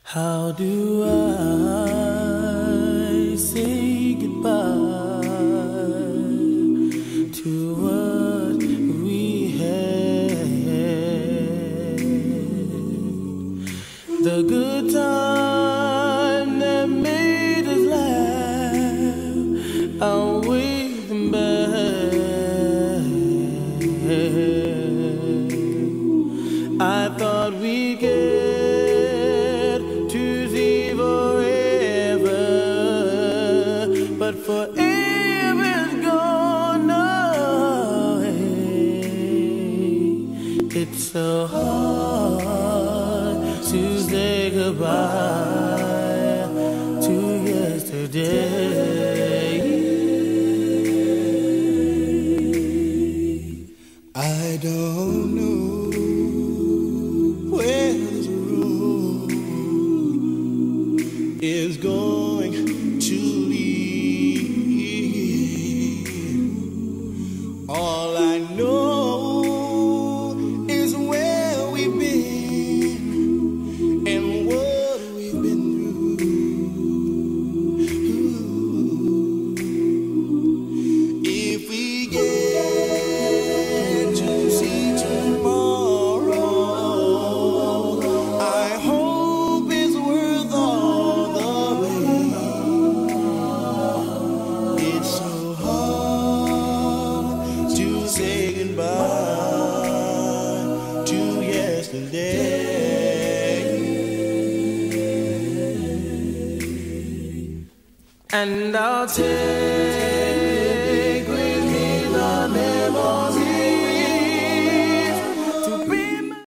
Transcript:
How do I say goodbye to what we had? The good time that made us laugh, I'll wait them back. I thought we'd get to see forever, but forever's gone away. It's so hard to say goodbye to yesterday. I don't know where this road is going to lead. All I know is where we've been and what we've been through. If we get to see tomorrow, I hope it's worth all the pain. It's so hard to say goodbye to yesterday. And I'll tell